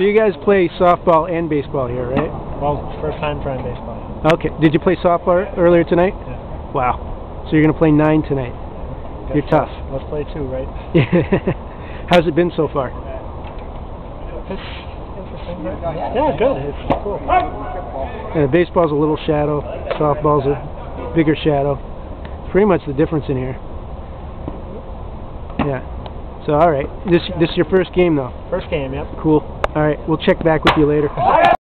So you guys play softball and baseball here, right? Well, first time trying baseball. Okay. Did you play softball earlier tonight? Yeah. Wow. So you're going to play 9 tonight. You're tough. Let's play 2, right? How's it been so far? It's interesting, right? Yeah, good. It's cool. Baseball's a little shadow. Softball's a bigger shadow. Pretty much the difference in here. Yeah. So, all right. This is your first game, though? First game, yep. Cool. All right. We'll check back with you later.